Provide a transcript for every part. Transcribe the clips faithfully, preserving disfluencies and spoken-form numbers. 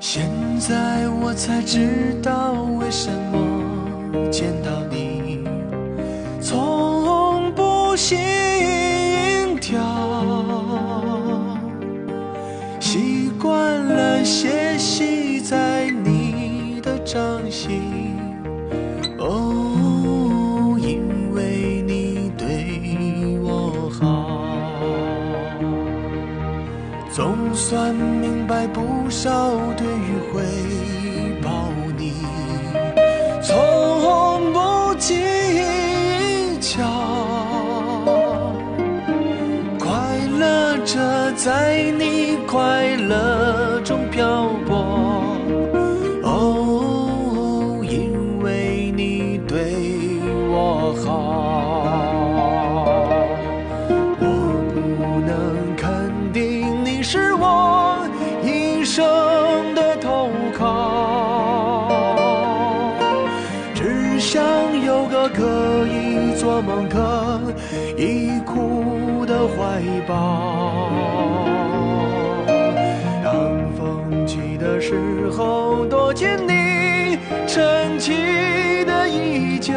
现在我才知道为什么见到你从不心跳，习惯了歇息在你的掌心。哦，因为你对我好，总算明白不少对与回报你，从不计较，快乐着在你快乐中漂泊。哦，因为你对我好，我不能肯定你是我一生的投靠，只想有个可以做梦可以哭的怀抱，让风起的时候躲进你撑起的衣角，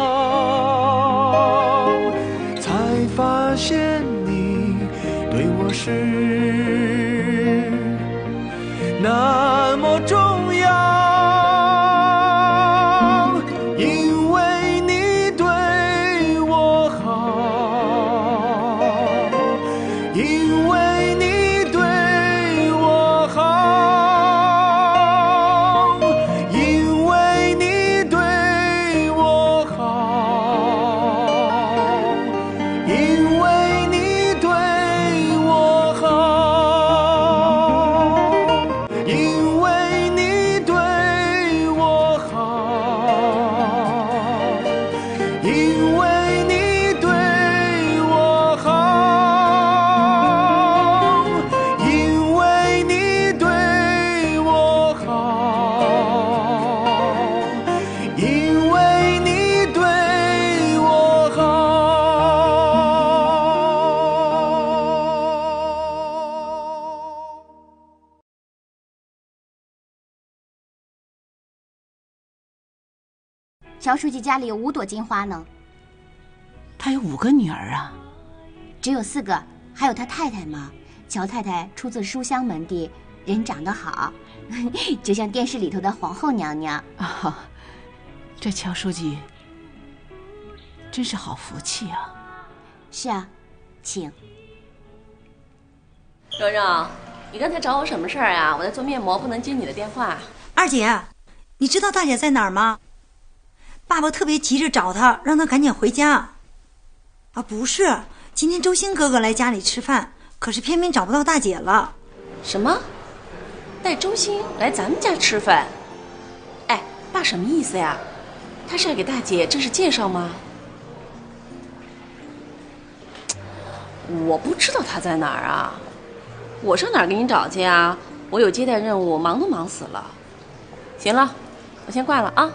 才发现你对我是那么重要，因为你对我好，因为你对我好，因为你对我好，因为你对我好，因为你对我好，因为你对我好，因为你对我好，因为你对我好。 乔书记家里有五朵金花呢。 他有五个女儿啊？ 只有四个，还有他太太嘛。乔太太出自书香门第，人长得好，就像电视里头的皇后娘娘。 啊，这乔书记真是好福气啊！ 是啊，请。 柔柔，你刚才找我什么事儿啊？我在做面膜，不能接你的电话。 二姐，你知道大姐在哪儿吗？爸爸特别急着找她，让她赶紧回家。啊，不是，今天周星哥哥来家里吃饭，可是偏偏找不到大姐了。 什么？带周星来咱们家吃饭？哎，爸什么意思呀？他是要给大姐正式介绍吗？我不知道他在哪儿啊，我上哪儿给你找去啊？我有接待任务，忙都忙死了。行了，我先挂了啊。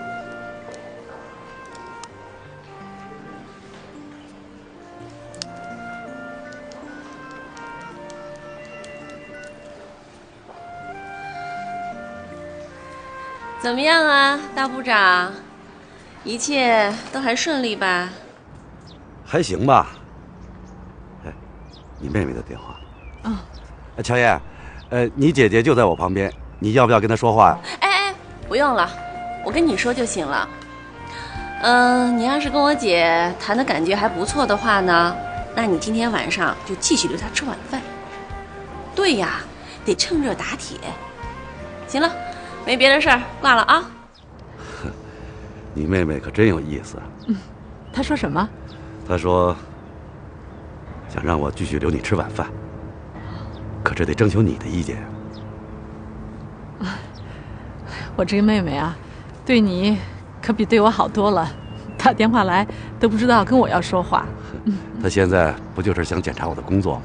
怎么样啊，大部长？一切都还顺利吧？ 还行吧。哎，你妹妹的电话。 嗯、 哦。乔燕，呃，你姐姐就在我旁边，你要不要跟她说话？ 哎哎，不用了，我跟你说就行了。嗯、呃，你要是跟我姐谈的感觉还不错的话呢，那你今天晚上就继续留她吃晚饭。对呀，得趁热打铁。行了。没别的事儿，挂了啊。 你妹妹可真有意思。 嗯，她说什么？ 她说想让我继续留你吃晚饭，可这得征求你的意见。 我这个妹妹啊，对你可比对我好多了，打电话来都不知道跟我要说话。 她现在不就是想检查我的工作吗？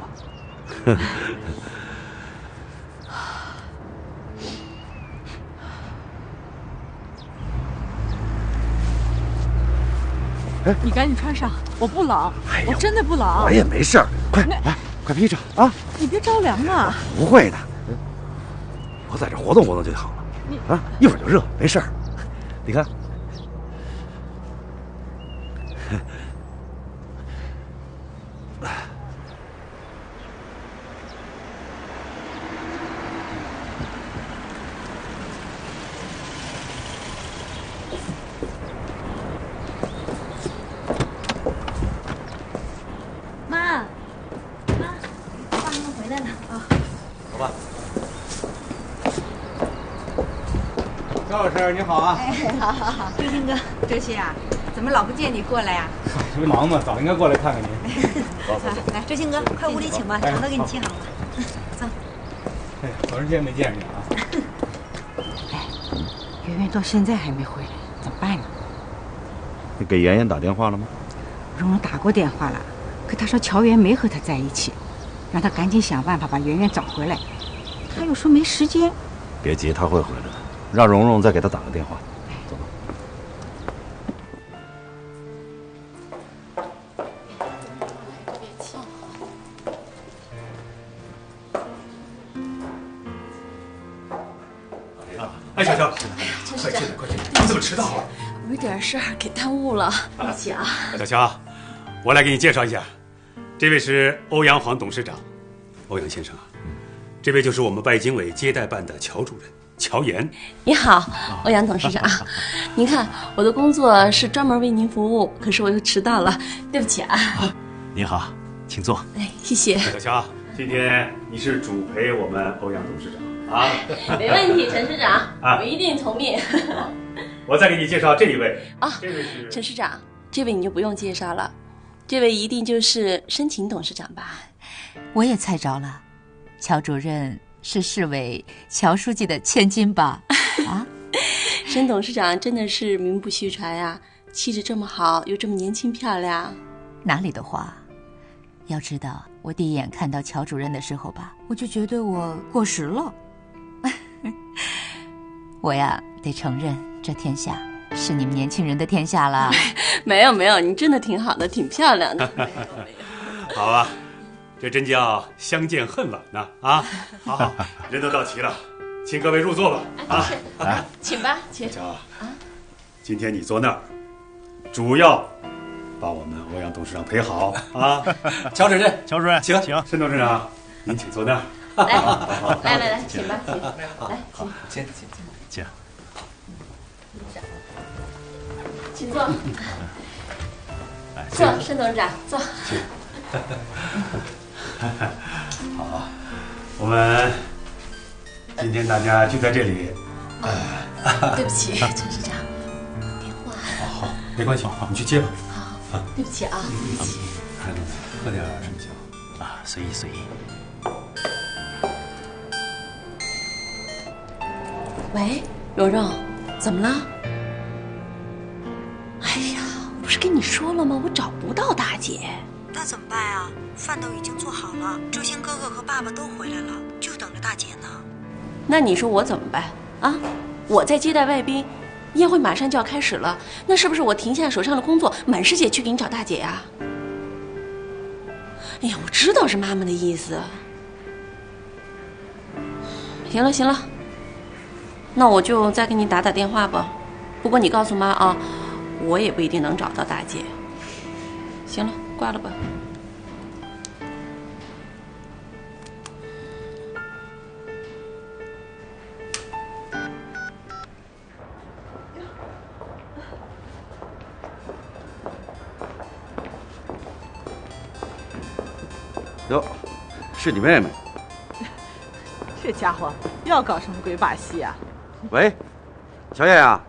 你赶紧穿上，我不冷，哎、我真的不冷。 我也没事儿，快来，快披上啊！ 你别着凉啊！ 不会的， 多在这活动活动就好了。啊，一会儿就热，没事儿。你看。 妈，妈，爸他们回来了啊！ 走吧。赵老师，你好啊！ 哎，好好好，周星哥，周星啊，怎么老不见你过来呀？ 这不忙吗？早应该过来看看您。 走走走。 来，周星哥，快屋里请吧，茶都给你沏好了。走。 哎呀，好长时间没见着你了啊！ 圆圆到现在还没回来，怎么办呢？ 你给妍妍打电话了吗？ 蓉蓉打过电话了，可她说乔源没和她在一起，让她赶紧想办法把圆圆找回来。她又说没时间。 别急，他会回来的。让蓉蓉再给他打个电话。走吧。 哎，小乔， 陈市长， 快进来，快进来！你怎么迟到了？ 我有点事儿给耽误了，对不起啊。 小乔，我来给你介绍一下，这位是欧阳黄董事长，欧阳先生啊，这位就是我们外经委接待办的乔主任乔岩。 你好，欧阳董事长。您看，我的工作是专门为您服务，可是我又迟到了，对不起啊。 您好，请坐。 哎，谢谢。 小乔，今天你是主陪我们欧阳董事长啊。 没问题，陈市长， 啊我一定从命。 我再给你介绍这一位啊， 这位是陈市长，这位你就不用介绍了，这位一定就是申请董事长吧？ 我也猜着了，乔主任是市委乔书记的千金吧？啊， 申董事长真的是名不虚传呀，气质这么好，又这么年轻漂亮。 哪里的话，要知道我第一眼看到乔主任的时候吧，我就觉得我过时了。我呀，得承认，这天下是你们年轻人的天下了。 没有没有，你真的挺好的，挺漂亮的。没有没有。 好啊，这真叫相见恨晚呐！啊，好好，人都到齐了，请各位入座吧。啊， 来，请吧，请。 乔啊，今天你坐那儿，主要把我们欧阳董事长陪好啊。 乔主任，乔主任，请请。 申董事长，您请坐那儿。 来来来来，请吧，请。来，请， 请请请。 请坐。坐，申董事长，坐。 好，我们今天大家聚在这里， 呃，对不起，陈市长，电话。 好，好，没关系，好，你去接吧。 好，啊，对不起啊，对不起。 喝点什么酒啊？随意随意。 喂，蓉蓉，怎么了？哎呀，不是跟你说了吗？我找不到大姐。 那怎么办啊？饭都已经做好了，周星哥哥和爸爸都回来了，就等着大姐呢。 那你说我怎么办啊？我在接待外宾，宴会马上就要开始了，那是不是我停下手上的工作，满世界去给你找大姐呀？哎呀，我知道是妈妈的意思。行了行了，那我就再给你打打电话吧。不过你告诉妈啊，我也不一定能找到大姐。行了，挂了吧。 哟，是你妹妹。 这家伙要搞什么鬼把戏啊？ 喂，小燕呀。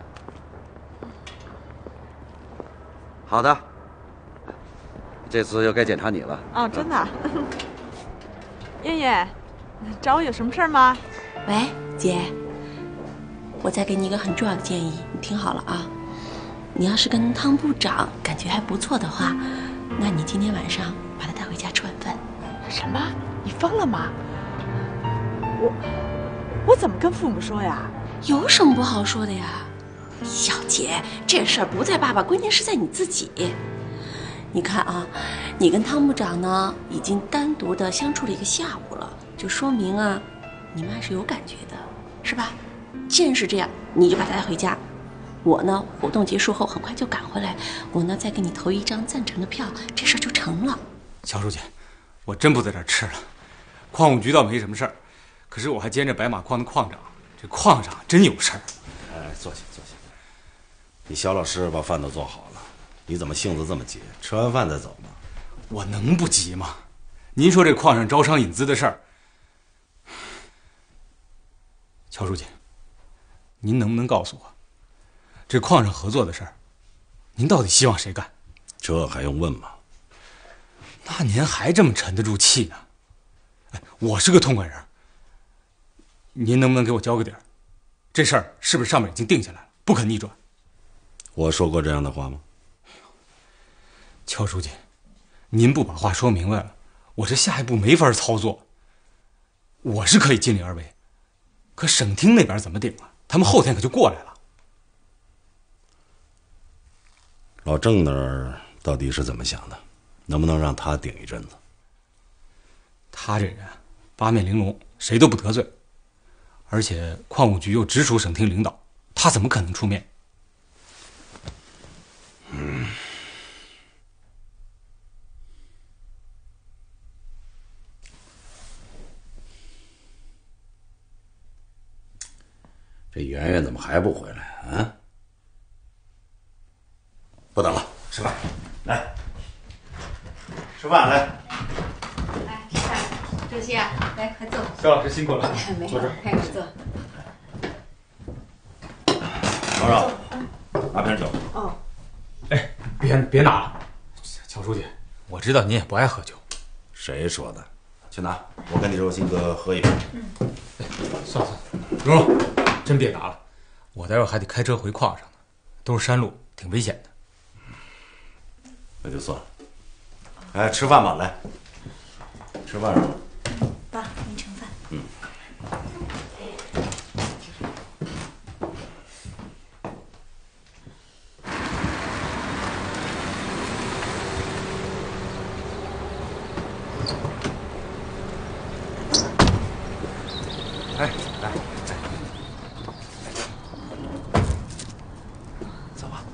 好的，这次又该检查你了。 哦，真的、啊。燕燕，找我有什么事儿吗？ 喂，姐，我再给你一个很重要的建议，你听好了啊。你要是跟汤部长感觉还不错的话，那你今天晚上把他带回家吃晚饭。 什么？你疯了吗？我我怎么跟父母说呀？ 有什么不好说的呀？小姐，这事儿不在爸爸，关键是在你自己。你看啊，你跟汤部长呢已经单独的相处了一个下午了，就说明啊，你妈是有感觉的。 是吧？既然是这样，你就把他带回家。我呢，活动结束后很快就赶回来，我呢再给你投一张赞成的票，这事儿就成了。 乔书记，我真不在这儿吃了。矿务局倒没什么事儿，可是我还兼着白马矿的矿长，这矿长真有事儿。 哎，坐下坐下。你肖老师把饭都做好了，你怎么性子这么急？吃完饭再走吗？ 我能不急吗？您说这矿上招商引资的事儿，乔书记，您能不能告诉我，这矿上合作的事儿，您到底希望谁干？ 这还用问吗？ 那您还这么沉得住气呢？哎，我是个痛快人，您能不能给我交个底儿？这事儿是不是上面已经定下来了，不可逆转？ 我说过这样的话吗？ 乔书记，您不把话说明白了，我这下一步没法操作。我是可以尽力而为，可省厅那边怎么顶啊？他们后天可就过来了。 老郑那儿到底是怎么想的？能不能让他顶一阵子？ 他这人八面玲珑，谁都不得罪，而且矿务局又直属省厅领导，他怎么可能出面？ 嗯，这圆圆怎么还不回来啊？不等了，吃饭，来，吃饭来。 来吃饭，周希啊，来快坐。 肖老师辛苦了， 没坐这儿， 开始坐。 老赵，拿瓶酒。 哦。 哎，别别拿了，乔书记，我知道您也不爱喝酒。 谁说的？去拿，我跟你柔心哥喝一瓶。 嗯。哎，算了算了，蓉蓉，真别拿了，我待会儿还得开车回矿上呢，都是山路，挺危险的。 那就算了。哎，吃饭吧，来，吃饭上。 爸，您盛饭。 嗯。哎，来，来，走吧。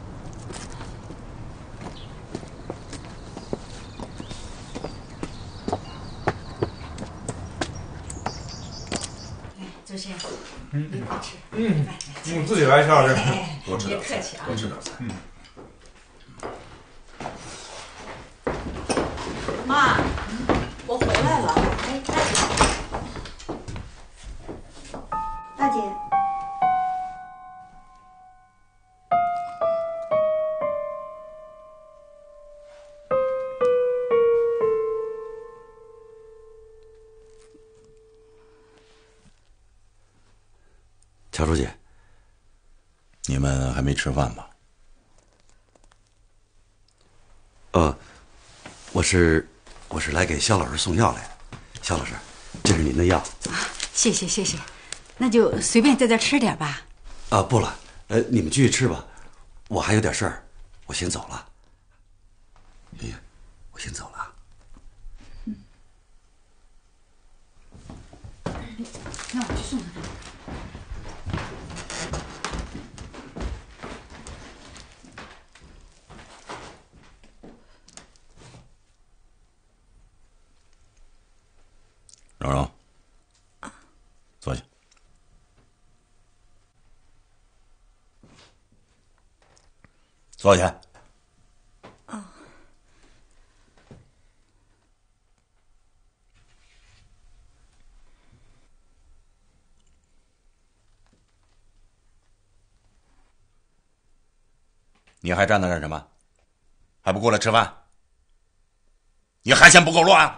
周希， 嗯， 一块吃。 嗯，嗯，自己来，肖老师。 多吃点菜， 别客气啊， 多吃点菜。 嗯。 妈，我回来了。哎， 大姐。 乔书记，你们还没吃饭吧？呃，我是我是来给肖老师送药来的。肖老师，这是您的药。 啊，谢谢谢谢，那就随便在这吃点吧。 啊，不了，呃，你们继续吃吧，我还有点事儿，我先走了。爷爷，我先走了啊。 嗯，那我去送他。 蓉蓉，坐下。坐下。 哦。 你还站那干什么？还不过来吃饭？你还嫌不够乱？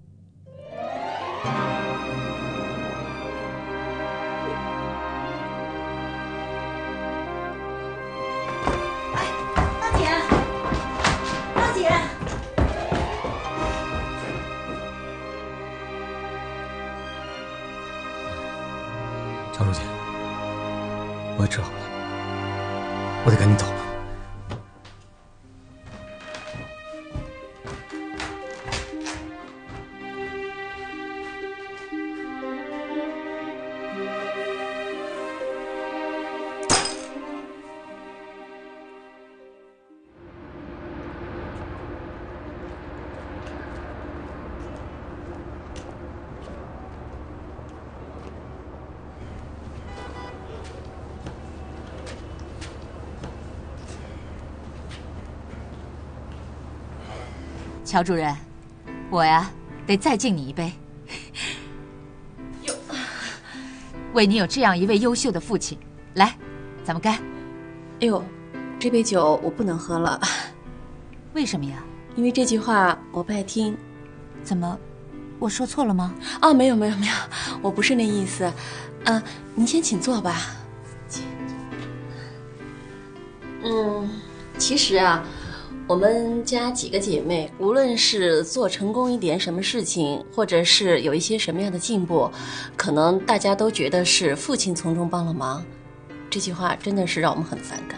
乔书记，我也吃好了，我得赶紧走了。 乔主任，我呀得再敬你一杯。为你有这样一位优秀的父亲，来，咱们干。 哎呦，这杯酒我不能喝了。 为什么呀？ 因为这句话我不爱听。 怎么，我说错了吗？ 哦，没有没有没有，我不是那意思。嗯、呃，您先请坐吧。嗯，其实啊，我们家几个姐妹，无论是做成功一点什么事情，或者是有一些什么样的进步，可能大家都觉得是父亲从中帮了忙。这句话真的是让我们很反感。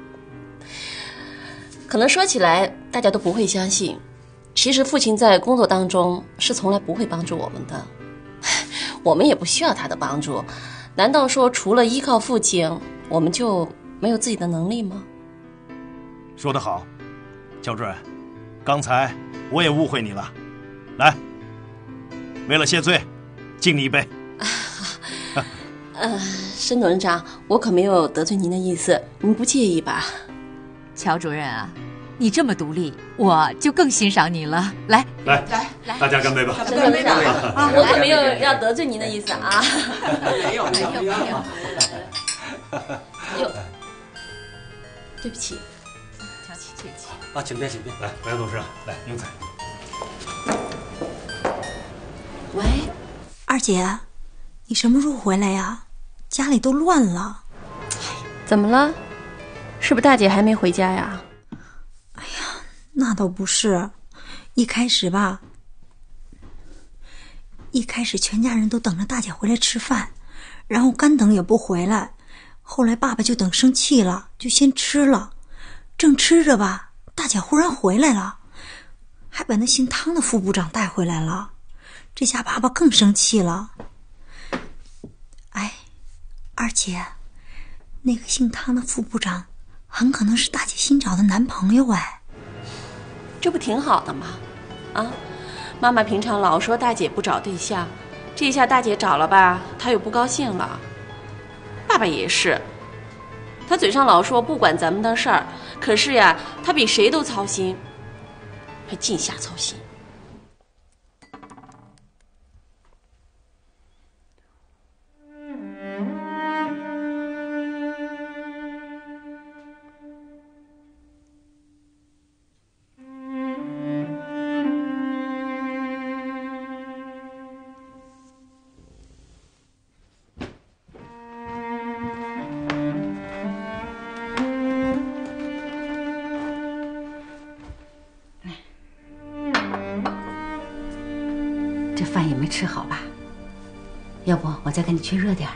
可能说起来大家都不会相信，其实父亲在工作当中是从来不会帮助我们的，我们也不需要他的帮助。难道说除了依靠父亲，我们就没有自己的能力吗？ 说得好，乔主任，刚才我也误会你了。来，为了谢罪，敬你一杯。 呃，申董事长，我可没有得罪您的意思，您不介意吧？ 乔主任啊，你这么独立，我就更欣赏你了。来来来来， 大家干杯吧！ 申董事长，我可没有要得罪您的意思啊。 没有没有没有。 哟，对不起。 客气啊，请便请便。 来，欧阳董事长，来用餐。 喂，二姐，你什么时候回来呀？家里都乱了。 怎么了？是不是大姐还没回家呀？ 哎呀，那倒不是。一开始吧，一开始全家人都等着大姐回来吃饭，然后干等也不回来。后来爸爸就等生气了，就先吃了。正吃着吧，大姐忽然回来了，还把那姓汤的副部长带回来了。这下爸爸更生气了。哎，二姐，那个姓汤的副部长很可能是大姐新找的男朋友。哎， 这不挺好的吗？啊，妈妈平常老说大姐不找对象，这一下大姐找了吧，她又不高兴了。爸爸也是，他嘴上老说不管咱们的事儿，可是呀，他比谁都操心，还尽下操心。 这饭也没吃好吧？要不我再给你去热点儿。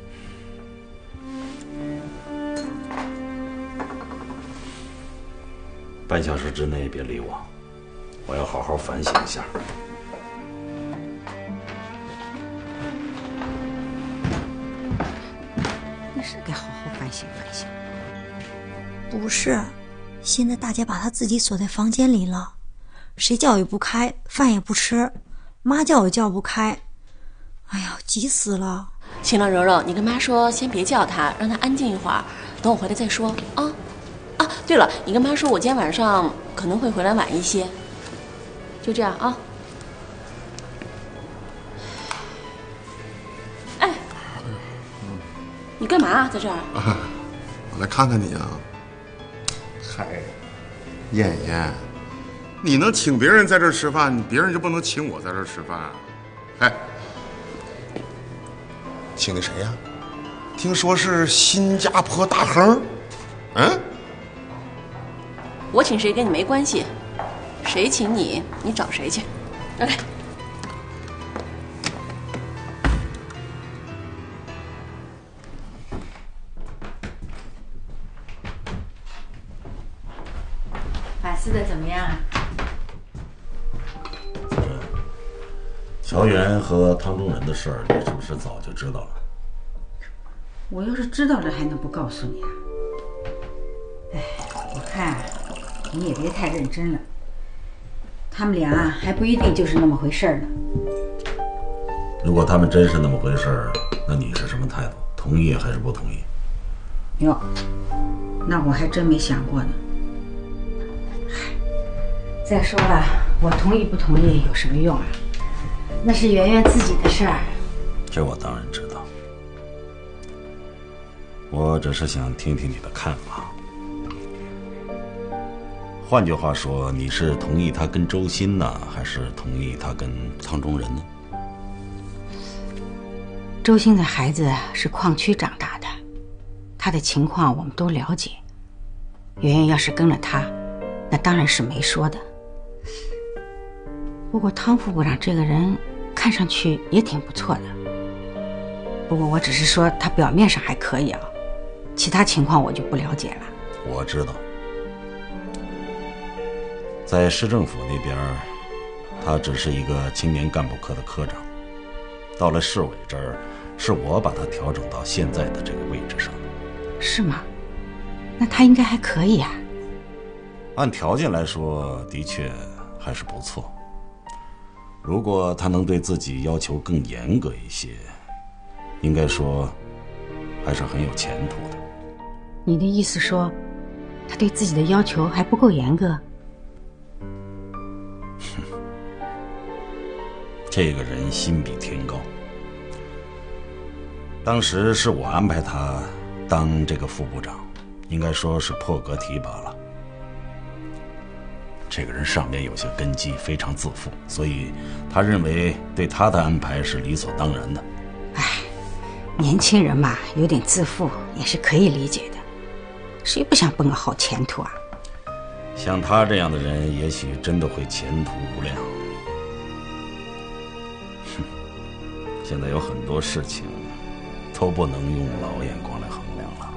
半小时之内别理我，我要好好反省一下。 你是该好好反省反省。 不是，现在大姐把她自己锁在房间里了，谁叫也不开，饭也不吃，妈叫也叫不开。哎呀，急死了！ 行了，柔柔，你跟妈说，先别叫她，让她安静一会儿，等我回来再说啊。啊，对了，你跟妈说，我今天晚上可能会回来晚一些。就这样啊。哎，你干嘛啊，在这儿？ 啊，我来看看你啊。嗨，燕燕，你能请别人在这儿吃饭，别人就不能请我在这儿吃饭？哎，请的谁呀？听说是新加坡大亨。嗯？ 我请谁跟你没关系，谁请你，你找谁去。OK。 反思的怎么样？ 乔源和汤中人的事儿，你是不是早就知道了？ 我要是知道了，还能不告诉你啊？哎，我看你也别太认真了，他们俩还不一定就是那么回事呢。 如果他们真是那么回事儿，那你是什么态度？同意还是不同意？ 哟，那我还真没想过呢。嗨， 再说了，我同意不同意有什么用啊？那是圆圆自己的事儿。 这我当然知道，我只是想听听你的看法。换句话说，你是同意他跟周鑫呢，还是同意他跟汤中人呢？ 周鑫的孩子是矿区长大的，他的情况我们都了解。圆圆要是跟了他，那当然是没说的。不过汤副部长这个人看上去也挺不错的，不过我只是说他表面上还可以啊，其他情况我就不了解了。 我知道，在市政府那边，他只是一个青年干部科的科长，到了市委这儿，是我把他调整到现在的这个位置上。 是吗？那他应该还可以啊。 按条件来说，的确还是不错。如果他能对自己要求更严格一些，应该说还是很有前途的。 你的意思说，他对自己的要求还不够严格？ 这个人心比天高。当时是我安排他当这个副部长，应该说是破格提拔了。这个人上面有些根基，非常自负，所以他认为对他的安排是理所当然的。 唉，年轻人嘛，有点自负也是可以理解的，谁不想奔个好前途啊？ 像他这样的人，也许真的会前途无量。哼，现在有很多事情都不能用老眼光来衡量了。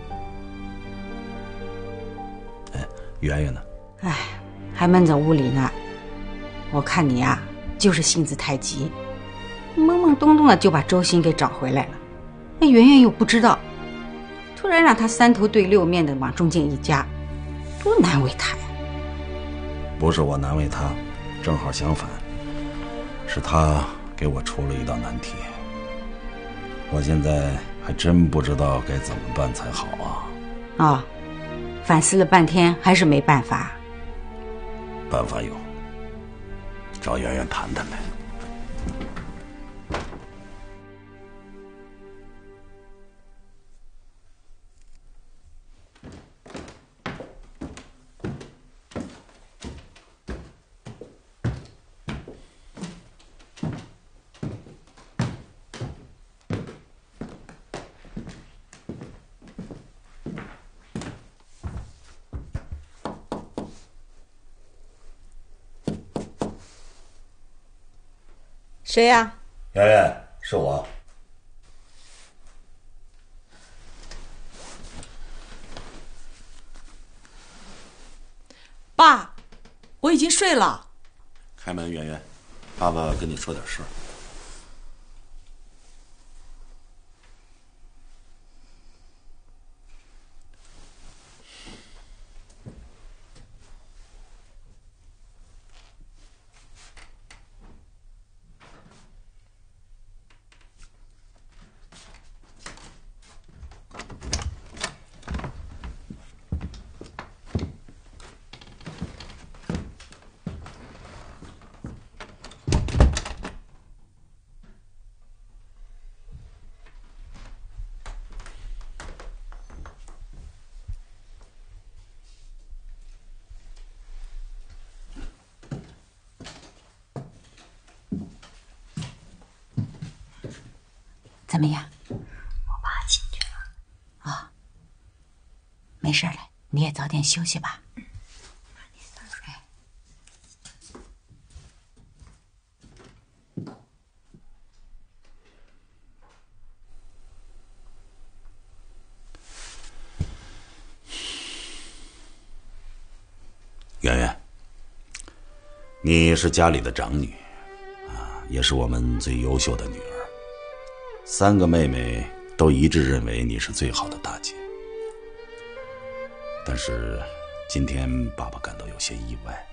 哎，圆圆呢？ 唉，还闷在屋里呢。我看你呀，就是性子太急，懵懵懂懂的就把周鑫给找回来了。那圆圆又不知道，突然让他三头对六面的往中间一夹，多难为他呀！ 不是我难为他，正好相反，是他给我出了一道难题。我现在还真不知道该怎么办才好啊！ 哦，反思了半天还是没办法。 办法有，找圆圆谈谈呗。 谁呀？ 圆圆，是我。 爸，我已经睡了。 开门，圆圆，爸爸跟你说点事儿。 怎么样？我爸进去了。啊、哦，没事了，你也早点休息吧。 圆圆，你是家里的长女，啊，也是我们最优秀的女儿。三个妹妹都一致认为你是最好的大姐，但是今天爸爸感到有些意外。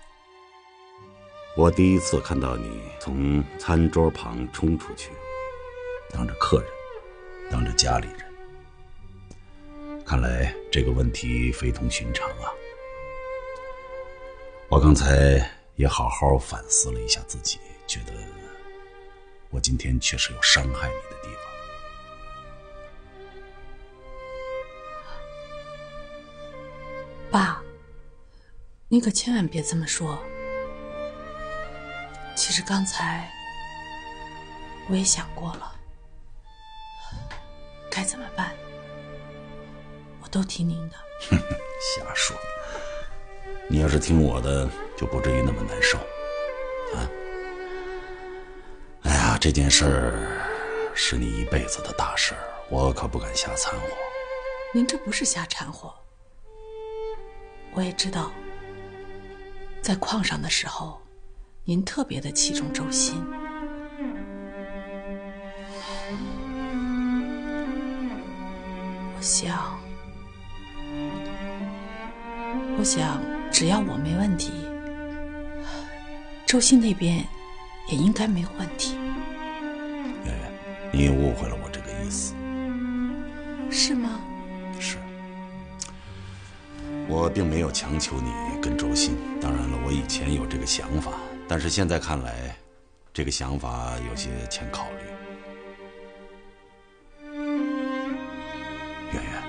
我第一次看到你从餐桌旁冲出去，当着客人，当着家里人，看来这个问题非同寻常啊。 我刚才也好好反思了一下自己，觉得我今天确实有伤害你的地方。 爸，你可千万别这么说。其实刚才我也想过了，该怎么办，我都听您的。 瞎说，你要是听我的，就不至于那么难受啊。哎呀，这件事儿是你一辈子的大事儿，我可不敢瞎掺和。 您这不是瞎掺和，我也知道，在矿上的时候，您特别的器重周鑫。我想，我想，只要我没问题，周鑫那边也应该没有问题。 圆圆，你误会了我这个意思。 是吗？ 是。我并没有强求你跟周鑫，当然了，我以前有这个想法，但是现在看来，这个想法有些欠考虑。圆圆，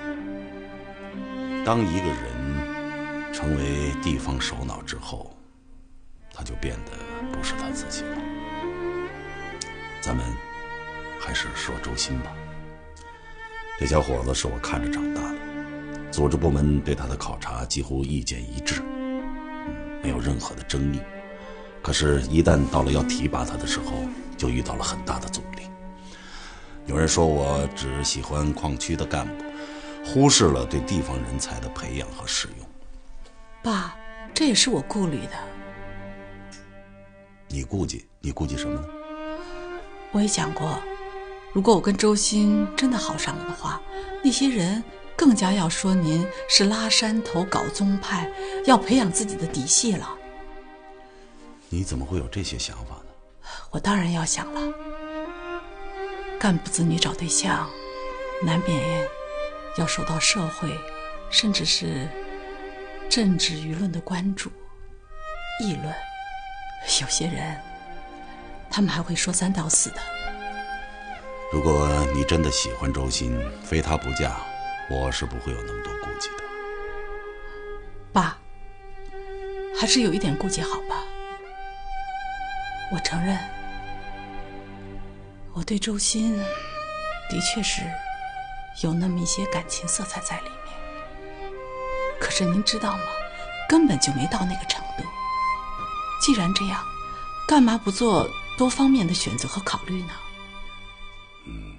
当一个人成为地方首脑之后，他就变得不是他自己了。咱们还是说周鑫吧。这小伙子是我看着长大的，组织部门对他的考察几乎意见一致，嗯，没有任何的争议。可是，一旦到了要提拔他的时候，就遇到了很大的阻力。有人说我只喜欢矿区的干部，忽视了对地方人才的培养和使用。 爸，这也是我顾虑的。 你顾忌？你顾忌什么呢？ 我也想过，如果我跟周鑫真的好上了的话，那些人更加要说您是拉山头搞宗派，要培养自己的嫡系了。 你怎么会有这些想法呢？ 我当然要想了。干部子女找对象，难免要受到社会，甚至是政治舆论的关注、议论。有些人，他们还会说三道四的。 如果你真的喜欢周鑫，非他不嫁，我是不会有那么多顾忌的。 爸，还是有一点顾忌好吧？我承认，我对周鑫的确是有那么一些感情色彩在里面。可是您知道吗？根本就没到那个程度。既然这样，干嘛不做多方面的选择和考虑呢？ 嗯，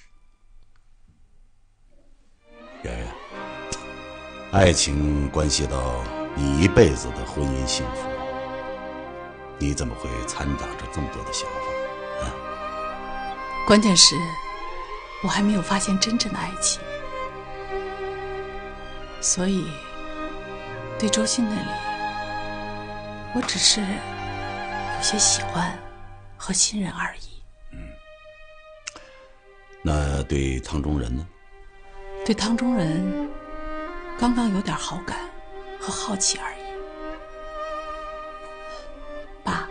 圆圆，爱情关系到你一辈子的婚姻幸福，你怎么会掺杂着这么多的想法？啊？ 关键是，我还没有发现真正的爱情，所以对周鑫那里，我只是有些喜欢和信任而已。 嗯，那对汤中人呢？ 对汤中人，刚刚有点好感和好奇而已。爸，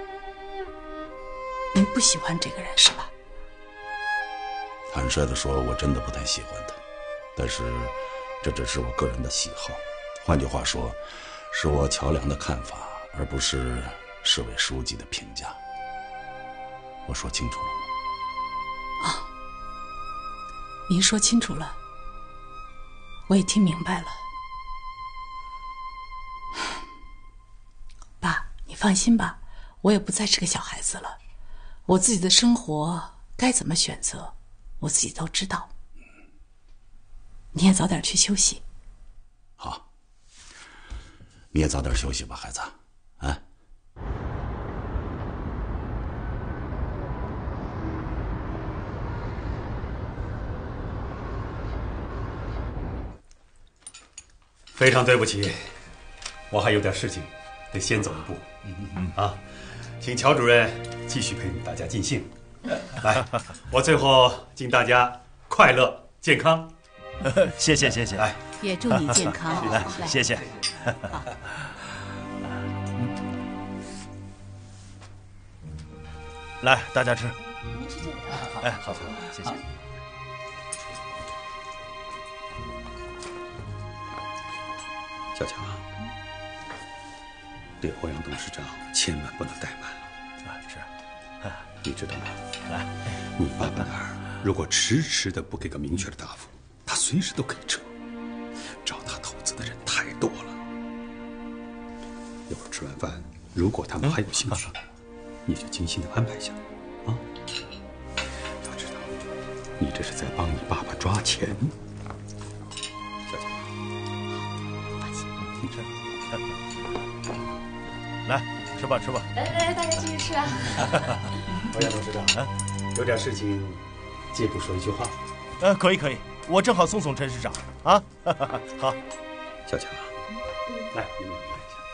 您不喜欢这个人是吧？ 坦率地说，我真的不太喜欢他，但是这只是我个人的喜好。换句话说，是我乔梁的看法，而不是市委书记的评价。我说清楚了吗？ 啊，您说清楚了，我也听明白了。爸，你放心吧，我也不再是个小孩子了，我自己的生活该怎么选择，我自己都知道。你也早点去休息。 好，你也早点休息吧，孩子。啊。 非常对不起，我还有点事情，得先走一步。嗯嗯啊，请乔主任继续陪大家尽兴。来，我最后敬大家快乐健康。 谢谢谢谢， 来， 也祝你健康。 来，谢谢。 好。 来，大家吃。 您吃这个。 哎，好，好，谢谢。 小强啊，对欧阳董事长千万不能怠慢了。 啊，是。 你知道吗？ 来， 你爸爸那儿如果迟迟的不给个明确的答复，他随时都可以撤。找他投资的人太多了。一会儿吃完饭，如果他们还有兴趣，你就精心的安排一下，啊！要知道，你这是在帮你爸爸抓钱。小强， 放心，你吃。来，吃吧，吃吧。 来来来，大家继续吃啊。 欧阳董事长，有点事情，借部说一句话。 呃，可以可以，我正好送送陈市长啊。好， 小强啊，来，你们来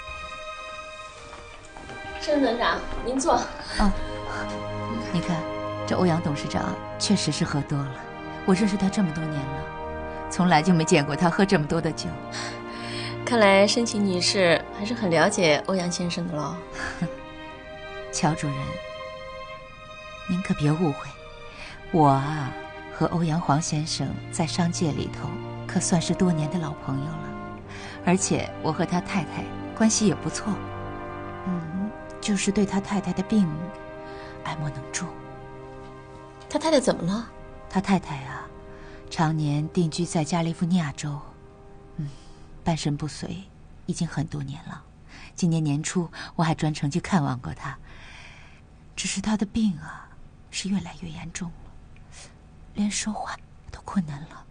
一下。 申董事长，您坐。 哦，你看，这欧阳董事长确实是喝多了。我认识他这么多年了，从来就没见过他喝这么多的酒。 看来申琦女士还是很了解欧阳先生的喽。 乔主任，您可别误会，我啊和欧阳黄先生在商界里头可算是多年的老朋友了，而且我和他太太关系也不错。嗯，就是对他太太的病爱莫能助。 他太太怎么了？ 他太太啊，常年定居在加利福尼亚州，嗯，半身不遂，已经很多年了。今年年初我还专程去看望过他，只是他的病啊是越来越严重了，连说话都困难了。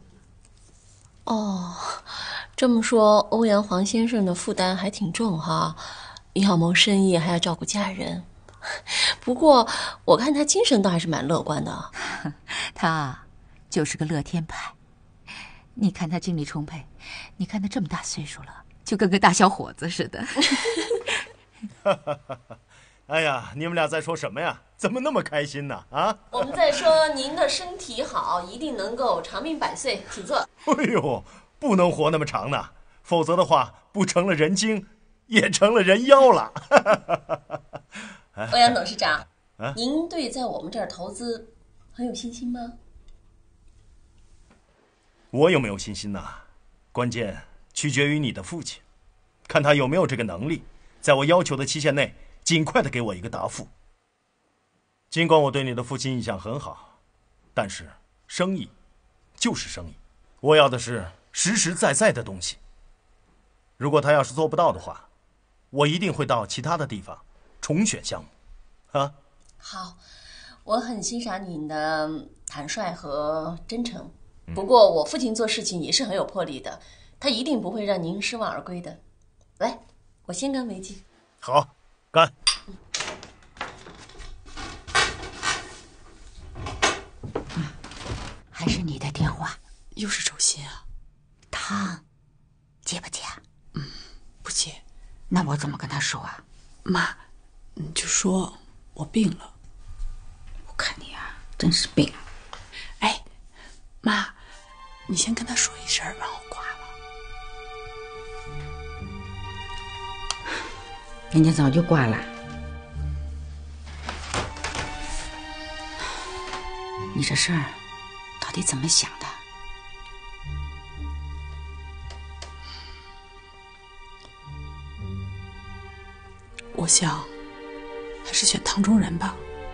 哦，这么说，欧阳黄先生的负担还挺重哈，要谋生意，还要照顾家人。不过我看他精神倒还是蛮乐观的。 他啊，就是个乐天派。你看他精力充沛，你看他这么大岁数了，就跟个大小伙子似的。 哎呀，你们俩在说什么呀？怎么那么开心呢？啊！ 我们在说您的身体好，一定能够长命百岁，请坐。 哎呦，不能活那么长呢，否则的话，不成了人精，也成了人妖了。 欧阳董事长， 啊、 您对在我们这儿投资很有信心吗？ 我有没有信心呢？关键取决于你的父亲，看他有没有这个能力，在我要求的期限内，尽快的给我一个答复。尽管我对你的父亲印象很好，但是生意就是生意，我要的是实实在在的东西。如果他要是做不到的话，我一定会到其他的地方重选项目，啊？ 好，我很欣赏您的坦率和真诚。不过我父亲做事情也是很有魄力的，他一定不会让您失望而归的。来，我先干为敬。 好，干。 还是你的电话， 又是周鑫啊？ 他接不接？ 嗯，不接。 那我怎么跟他说啊？ 妈，你就说我病了。 我看你啊，真是病。 哎，妈，你先跟他说一声，然后挂了。 人家早就挂了。 你这事儿到底怎么想的？ 我想还是选汤中人吧。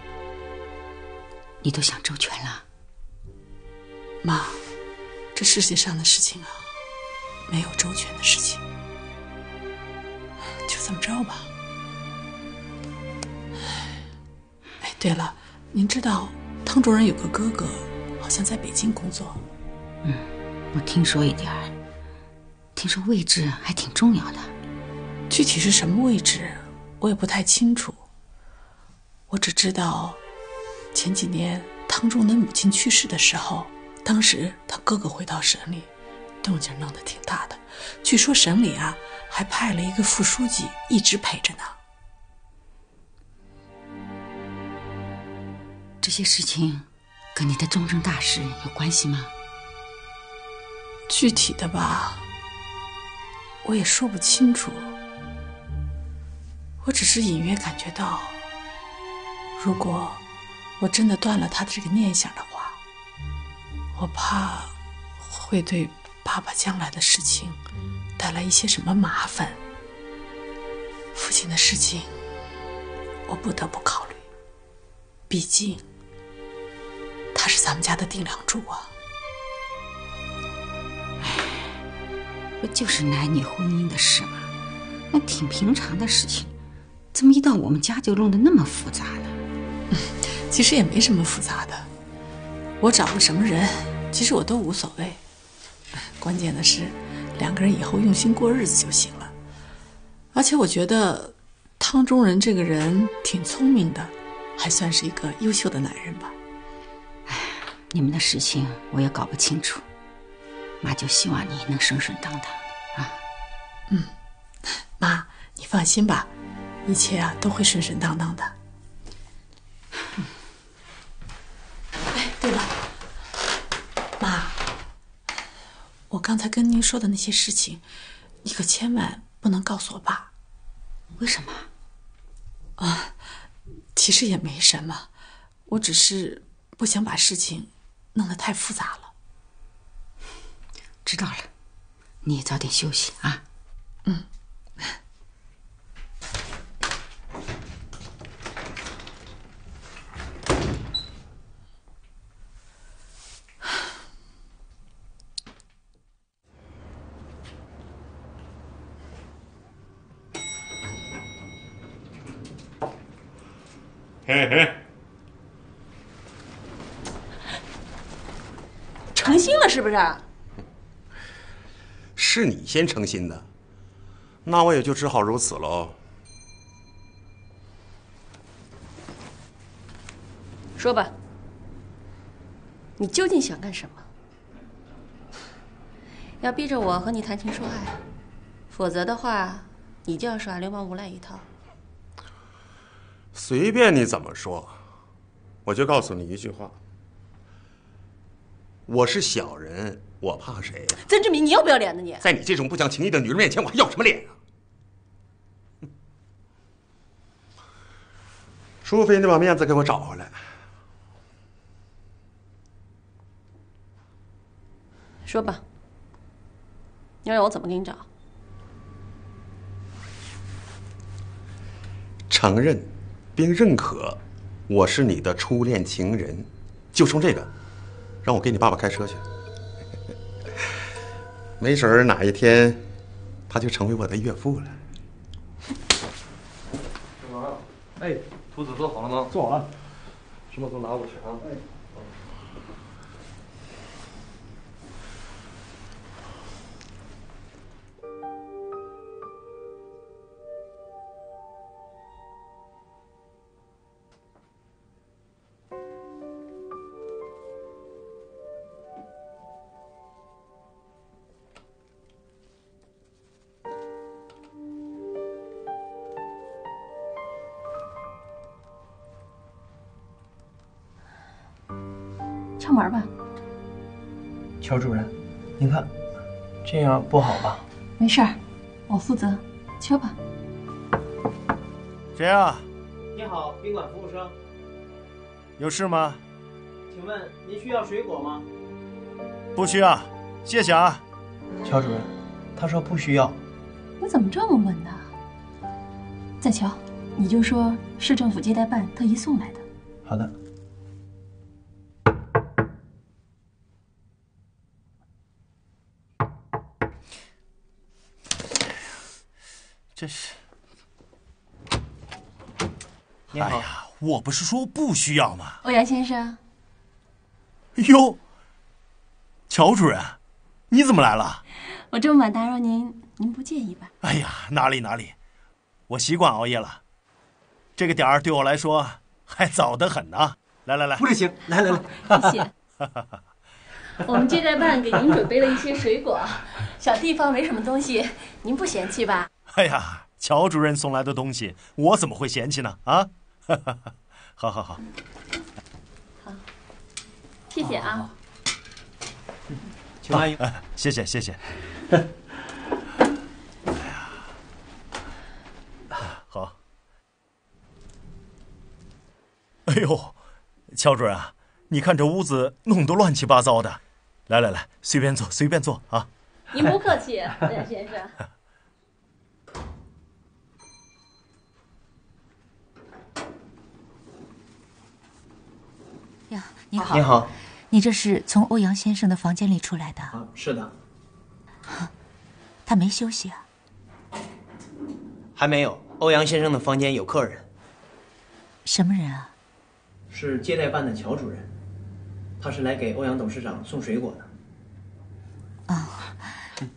你都想周全了？ 妈，这世界上的事情啊，没有周全的事情，就这么着吧。哎，对了，您知道汤中人有个哥哥，好像在北京工作。 嗯，我听说一点儿，听说位置还挺重要的。 具体是什么位置，我也不太清楚。我只知道，前几年汤中的母亲去世的时候，当时他哥哥回到省里，动静弄得挺大的。据说省里啊，还派了一个副书记一直陪着呢。 这些事情跟你的终身大事有关系吗？ 具体的吧，我也说不清楚。我只是隐约感觉到， 如果我真的断了他的这个念想的话，我怕会对爸爸将来的事情带来一些什么麻烦。父亲的事情我不得不考虑，毕竟他是咱们家的顶梁柱啊。 不就是男女婚姻的事吗？那挺平常的事情，怎么一到我们家就弄得那么复杂呢？ 嗯，其实也没什么复杂的，我找个什么人其实我都无所谓，关键的是两个人以后用心过日子就行了。而且我觉得汤中人这个人挺聪明的，还算是一个优秀的男人吧。 哎，你们的事情我也搞不清楚，妈就希望你能顺顺当当啊。 嗯，妈，你放心吧，一切啊都会顺顺当当的。哎，对了，妈，我刚才跟您说的那些事情，你可千万不能告诉我爸。 为什么？ 啊，其实也没什么，我只是不想把事情弄得太复杂了。 知道了，你也早点休息啊。 嗯。 嘿嘿， 成心了是不是？ 是你先成心的，那我也就只好如此喽。 说吧，你究竟想干什么？要逼着我和你谈情说爱，否则的话，你就要耍流氓无赖一套。 随便你怎么说，我就告诉你一句话：我是小人，我怕谁呀？ 曾志明，你要不要脸呢你？ 在你这种不讲情义的女人面前，我还要什么脸啊？除非你把面子给我找回来。 说吧，你要让我怎么给你找？ 承认并认可我是你的初恋情人，就冲这个，让我给你爸爸开车去。没准儿哪一天，他就成为我的岳父了。 干嘛？哎，兔子做好了吗？做好了。什么都拿过去啊。哎。 敲门吧。 乔主任，您看，这样不好吧？ 没事儿，我负责。敲吧。 谁啊？ 你好，宾馆服务生。 有事吗？ 请问您需要水果吗？ 不需要，谢谢啊。 乔主任，他说不需要。 你怎么这么稳呢？再瞧，你就说市政府接待办特意送来的。 好的。 这是， 你好。 哎呀，我不是说不需要吗？ 欧阳先生。 哟，乔主任，你怎么来了？ 我这么晚打扰您，您不介意吧？ 哎呀，哪里哪里，我习惯熬夜了。这个点儿对我来说还早得很呢。来来来， 不是行，来来来， 谢谢。我们接待办给您准备了一些水果，小地方没什么东西，您不嫌弃吧？ 哎呀，乔主任送来的东西，我怎么会嫌弃呢？啊，好好好， 好，谢谢啊。 请慢用。 哎，谢谢谢谢。哎呀，好。 哎呦，乔主任啊，你看这屋子弄得乱七八糟的，来来来，随便坐，随便坐啊。 您不客气，欧阳先生。 呀，你好。 你好。 你这是从欧阳先生的房间里出来的？ 啊，是的。 他没休息啊？ 还没有，欧阳先生的房间有客人。 什么人啊？ 是接待办的乔主任，他是来给欧阳董事长送水果的。 啊、 嗯。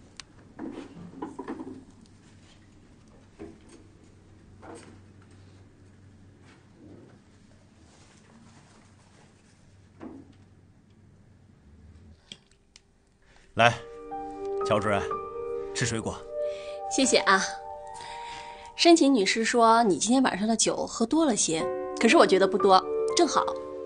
来，乔主任，吃水果。 谢谢啊。申请女士说你今天晚上的酒喝多了些，可是我觉得不多，正好。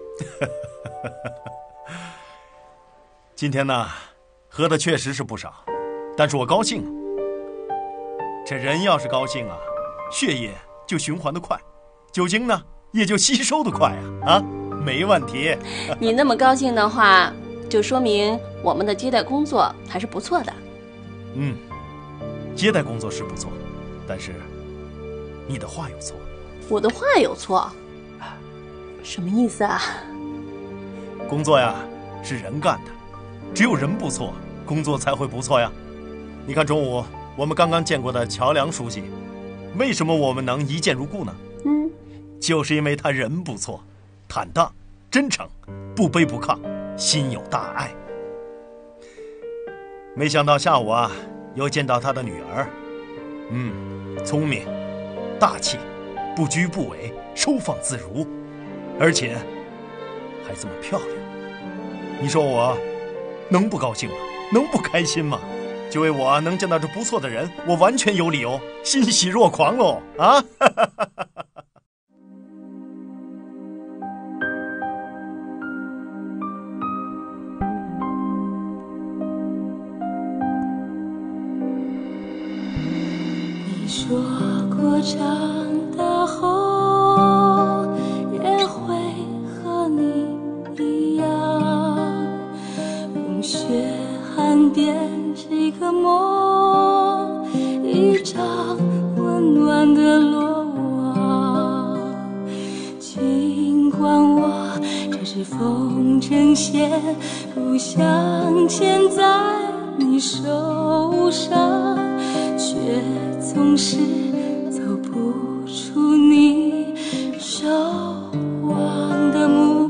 今天呢，喝的确实是不少，但是我高兴。这人要是高兴啊，血液就循环的快，酒精呢也就吸收的快啊，啊，没问题。 你那么高兴的话，就说明我们的接待工作还是不错的。 嗯，接待工作是不错，但是你的话有错。 我的话有错？什么意思啊？ 工作呀，是人干的，只有人不错，工作才会不错呀。你看中午我们刚刚见过的乔梁书记，为什么我们能一见如故呢？ 嗯， 就是因为他人不错，坦荡、真诚、不卑不亢，心有大爱。没想到下午啊，又见到他的女儿，嗯，聪明、大气、不拘不违、收放自如，而且还这么漂亮。你说我能不高兴吗？能不开心吗？就为我能见到这不错的人，我完全有理由欣喜若狂喽！啊！ 你说过长大后也会和你一样，风雪寒点几个梦，一张温暖的罗网。尽管我这只风筝线不想牵在你手上，却总是走不出你守望的目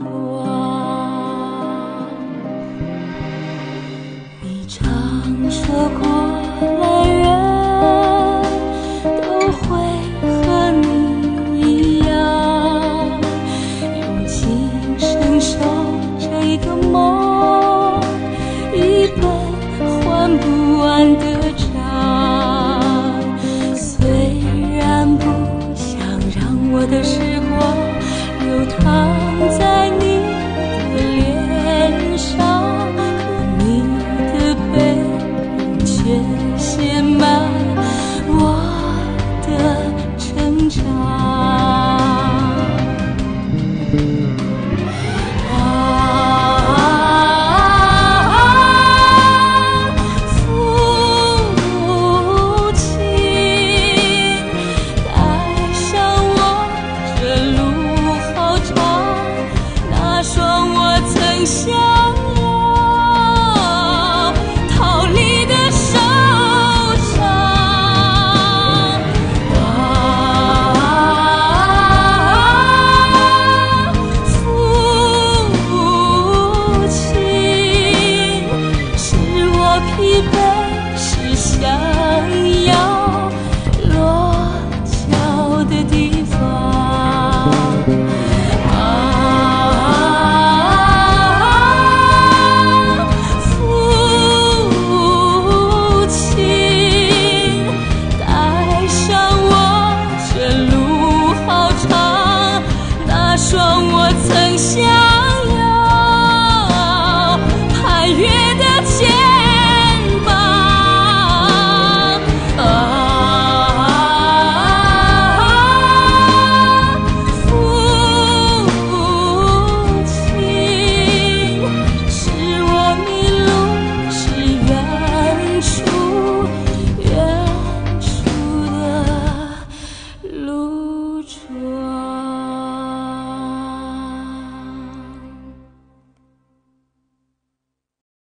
光。你常说过来